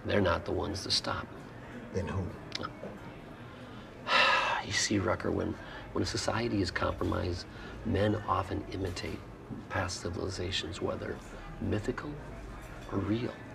They're not the ones to stop. Then who? You see, Rucker, when a society is compromised, men often imitate past civilizations, whether mythical or real.